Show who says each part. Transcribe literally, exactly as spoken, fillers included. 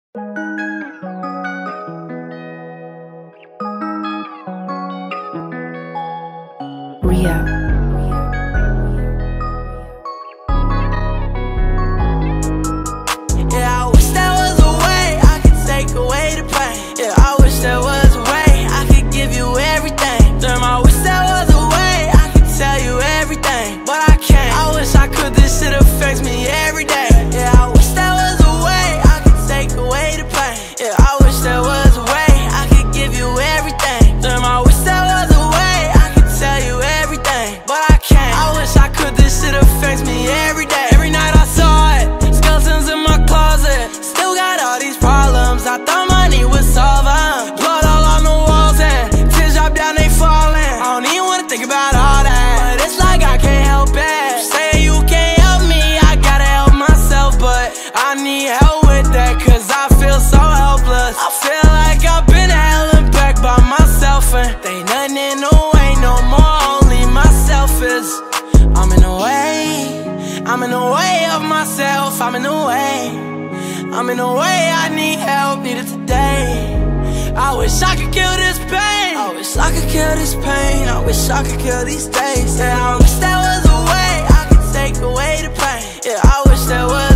Speaker 1: Ria.
Speaker 2: Yeah, I wish there was a way I could take away the pain. Yeah, I wish there was a way I could give you everything. Damn, I wish there was a way I could tell you everything, but I can't. I wish I could, this shit affects me every day. Yeah, I wish there was a way I could take away the pain. Yeah, I wish there was a way I could give you everything. Damn, I wish there was a way I could tell you everything, but I can't. I wish I could, this shit affects me every day. Every night I saw it, skeletons in my closet. Still got all these problems, I thought money would solve them. Blood all on the walls and tears drop down, they falling. I don't even wanna think about all that, but it's like I can't help it. Say you can't help me, I gotta help myself, but I need help with that, cause I feel so helpless. I feel like I've been held back by myself, and they nothing in the way no more, only myself is. I'm in the way, I'm in the way of myself, I'm in the way, I'm in the way, I need help, need it today. I wish I could kill this pain, I wish I could kill this pain, I wish I could kill these days. Yeah, I wish there was a way I could take away the pain. Yeah, I wish there was